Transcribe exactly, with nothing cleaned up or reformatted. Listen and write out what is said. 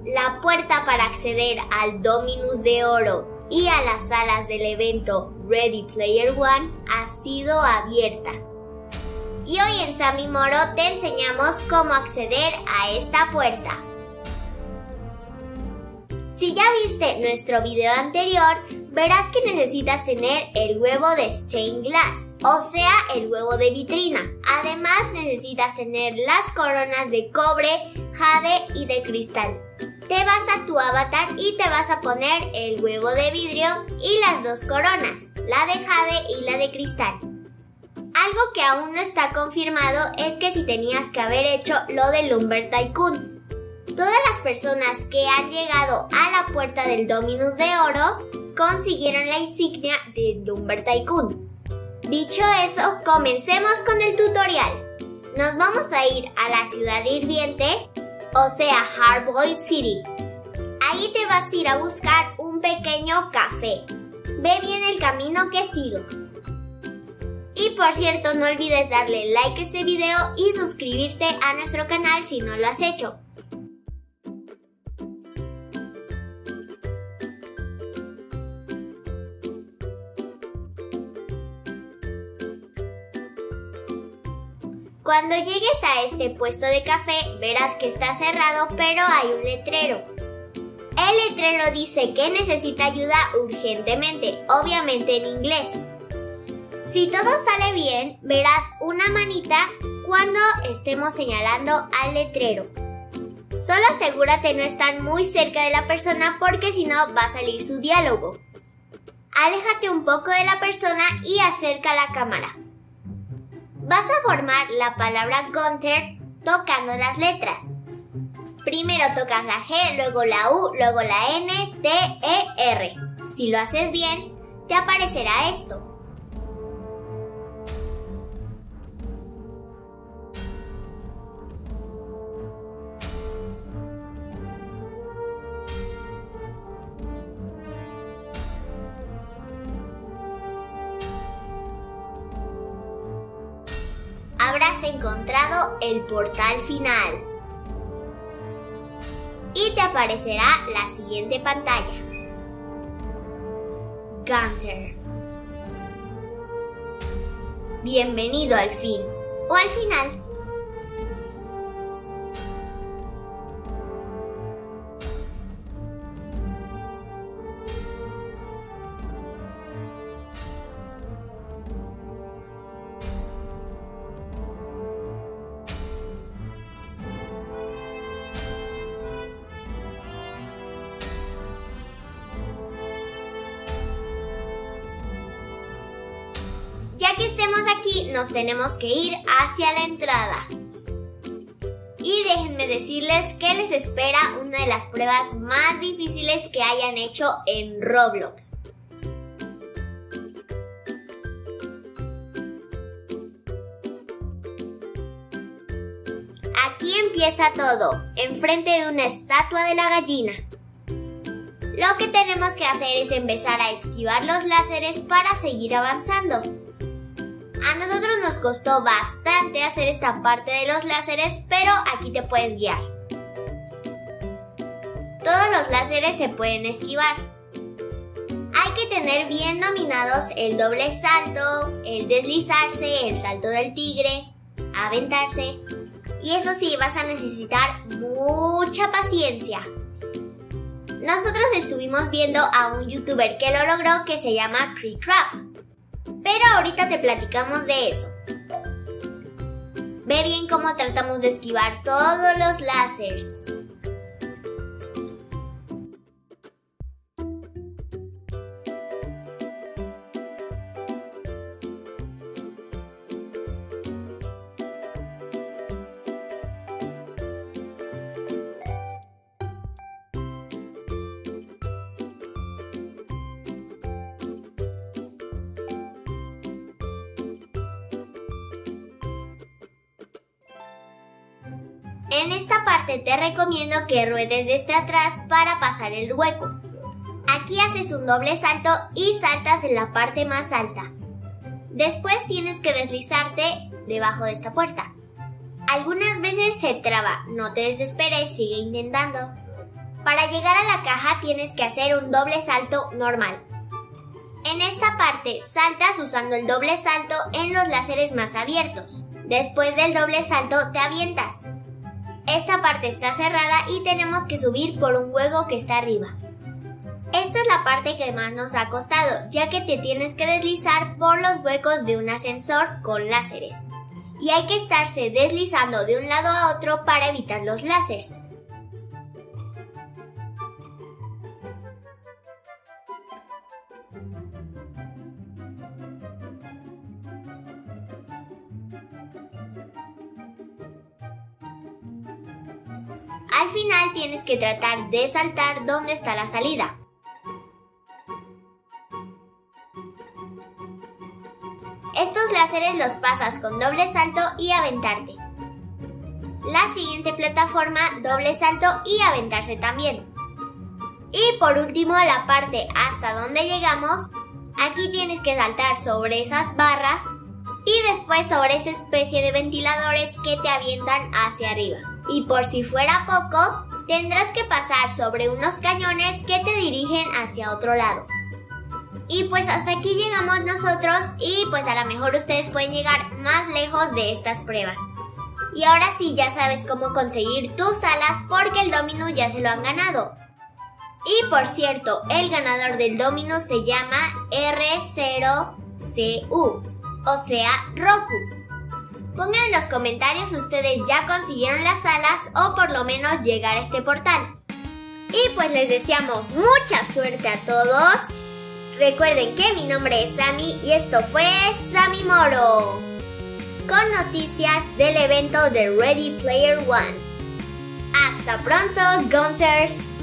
La puerta para acceder al Dominus de Oro y a las salas del evento Ready Player One ha sido abierta. Y hoy en Sammy Moro te enseñamos cómo acceder a esta puerta. Si ya viste nuestro video anterior, verás que necesitas tener el huevo de Stained Glass, o sea, el huevo de vitrina. Además, necesitas tener las coronas de cobre, jade y de cristal. Te vas a tu avatar y te vas a poner el huevo de vidrio y las dos coronas, la de jade y la de cristal. Algo que aún no está confirmado es que si tenías que haber hecho lo del Lumber Tycoon. Todas las personas que han llegado a la puerta del Dominus de Oro consiguieron la insignia de Lumber Tycoon. Dicho eso, comencemos con el tutorial. Nos vamos a ir a la ciudad hirviente, o sea, Hardboiled City. Ahí te vas a ir a buscar un pequeño café. Ve bien el camino que sigo. Y por cierto, no olvides darle like a este video y suscribirte a nuestro canal si no lo has hecho. Cuando llegues a este puesto de café, verás que está cerrado, pero hay un letrero. El letrero dice que necesita ayuda urgentemente, obviamente en inglés. Si todo sale bien, verás una manita cuando estemos señalando al letrero. Solo asegúrate de no estar muy cerca de la persona porque si no va a salir su diálogo. Aléjate un poco de la persona y acerca la cámara. Vas a formar la palabra Gunter tocando las letras. Primero tocas la G, luego la U, luego la N, T, E, R. Si lo haces bien, te aparecerá esto. Habrás encontrado el portal final y te aparecerá la siguiente pantalla. Gunter. Bienvenido al fin o al final. Ya que estemos aquí, nos tenemos que ir hacia la entrada. Y déjenme decirles que les espera una de las pruebas más difíciles que hayan hecho en Roblox. Aquí empieza todo, enfrente de una estatua de la gallina. Lo que tenemos que hacer es empezar a esquivar los láseres para seguir avanzando. A nosotros nos costó bastante hacer esta parte de los láseres, pero aquí te puedes guiar. Todos los láseres se pueden esquivar. Hay que tener bien dominados el doble salto, el deslizarse, el salto del tigre, aventarse. Y eso sí, vas a necesitar mucha paciencia. Nosotros estuvimos viendo a un youtuber que lo logró que se llama KreekCraft. Pero ahorita te platicamos de eso. Ve bien cómo tratamos de esquivar todos los láseres. En esta parte te recomiendo que ruedes desde atrás para pasar el hueco. Aquí haces un doble salto y saltas en la parte más alta. Después tienes que deslizarte debajo de esta puerta. Algunas veces se traba, no te desesperes, sigue intentando. Para llegar a la caja tienes que hacer un doble salto normal. En esta parte saltas usando el doble salto en los láseres más abiertos. Después del doble salto te avientas. Esta parte está cerrada y tenemos que subir por un hueco que está arriba. Esta es la parte que más nos ha costado, ya que te tienes que deslizar por los huecos de un ascensor con láseres. Y hay que estarse deslizando de un lado a otro para evitar los láseres. Al final tienes que tratar de saltar donde está la salida. Estos láseres los pasas con doble salto y aventarte. La siguiente plataforma, doble salto y aventarse también. Y por último, la parte hasta donde llegamos, aquí tienes que saltar sobre esas barras y después sobre esa especie de ventiladores que te avientan hacia arriba. Y por si fuera poco, tendrás que pasar sobre unos cañones que te dirigen hacia otro lado. Y pues hasta aquí llegamos nosotros y pues a lo mejor ustedes pueden llegar más lejos de estas pruebas. Y ahora sí ya sabes cómo conseguir tus alas porque el Dominus ya se lo han ganado. Y por cierto, el ganador del Dominus se llama R cero C U, o sea, Roku. Pongan en los comentarios si ustedes ya consiguieron las alas o por lo menos llegar a este portal. Y pues les deseamos mucha suerte a todos. Recuerden que mi nombre es Sammy y esto fue Sammy Moro, con noticias del evento de Ready Player One. ¡Hasta pronto, Gunters!